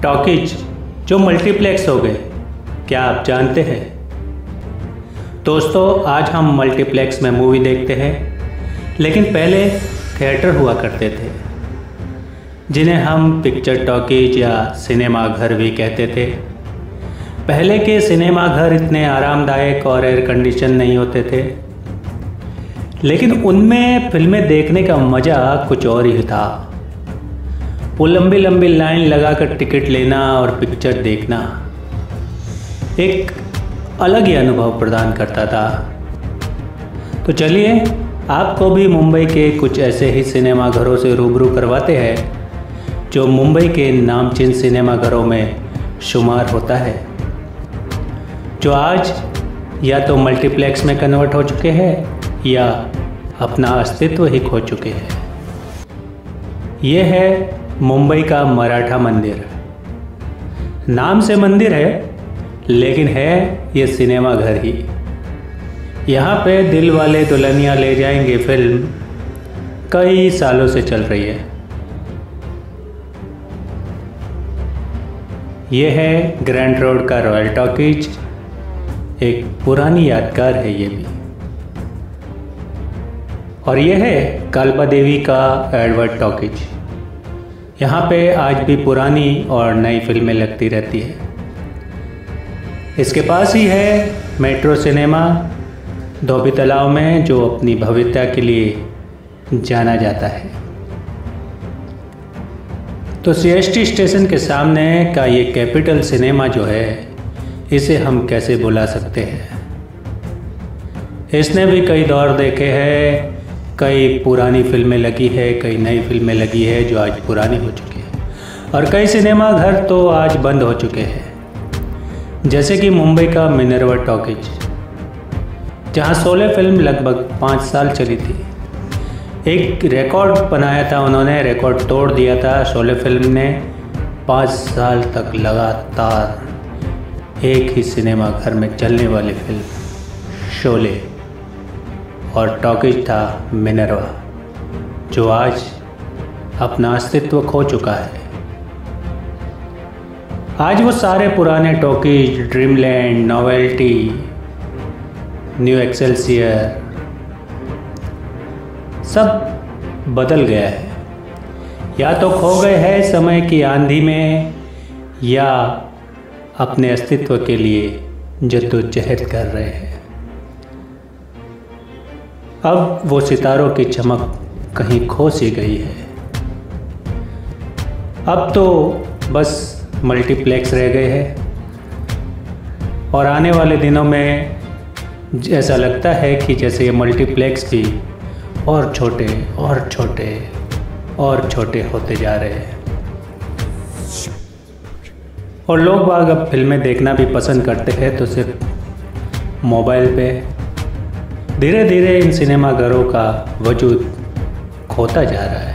Talkies जो multiplex हो गए, क्या आप जानते हैं? दोस्तों, आज हम मल्टीप्लेक्स में मूवी देखते हैं, लेकिन पहले थिएटर हुआ करते थे जिन्हें हम पिक्चर टॉकीज या सिनेमा घर भी कहते थे। पहले के सिनेमा घर इतने आरामदायक और एयर कंडीशन नहीं होते थे, लेकिन उनमें फिल्में देखने का मज़ा कुछ और ही था। वो लंबी लंबी लाइन लगाकर टिकट लेना और पिक्चर देखना एक अलग ही अनुभव प्रदान करता था। तो चलिए आपको भी मुंबई के कुछ ऐसे ही सिनेमा घरों से रूबरू करवाते हैं जो मुंबई के नामचीन सिनेमा घरों में शुमार होता है, जो आज या तो मल्टीप्लेक्स में कन्वर्ट हो चुके हैं या अपना अस्तित्व ही खो चुके हैं। ये है मुंबई का मराठा मंदिर। नाम से मंदिर है, लेकिन है ये सिनेमा घर ही। यहाँ पे दिल वाले दुल्हनिया ले जाएंगे फिल्म कई सालों से चल रही है। ये है ग्रैंड रोड का रॉयल टॉकीज, एक पुरानी यादगार है ये भी। और ये है कालबा देवी का एडवर्ड टॉकीज। यहाँ पे आज भी पुरानी और नई फिल्में लगती रहती है। इसके पास ही है मेट्रो सिनेमा धोबी तालाब में, जो अपनी भव्यता के लिए जाना जाता है। तो सीएसटी स्टेशन के सामने का ये कैपिटल सिनेमा जो है, इसे हम कैसे भुला सकते हैं। इसने भी कई दौर देखे हैं, कई पुरानी फिल्में लगी है, कई नई फिल्में लगी है जो आज पुरानी हो चुकी है, और कई सिनेमा घर तो आज बंद हो चुके हैं, जैसे कि मुंबई का मिनर्वा टॉकीज, जहां 16 फिल्म लगभग 5 साल चली थी। एक रिकॉर्ड बनाया था उन्होंने, रिकॉर्ड तोड़ दिया था। 16 फिल्म ने 5 साल तक लगातार एक ही सिनेमा घर में चलने वाली फिल्म शोले, और टॉकीज था मिनर्वा, जो आज अपना अस्तित्व खो चुका है। आज वो सारे पुराने talkies, Dreamland, Novelty, New Excelsior, सब बदल गया है। या तो खो गए हैं समय की आंधी में, या अपने अस्तित्व के लिए जद्दोजहद कर रहे हैं। अब वो सितारों की चमक कहीं खो सी गई है। अब तो बस मल्टीप्लेक्स रह गए हैं, और आने वाले दिनों में ऐसा लगता है कि जैसे ये मल्टीप्लेक्स भी और छोटे और छोटे और छोटे होते जा रहे हैं। और लोग बाग अब फिल्में देखना भी पसंद करते हैं तो सिर्फ मोबाइल पे। धीरे धीरे इन सिनेमा घरों का वजूद खोता जा रहा है।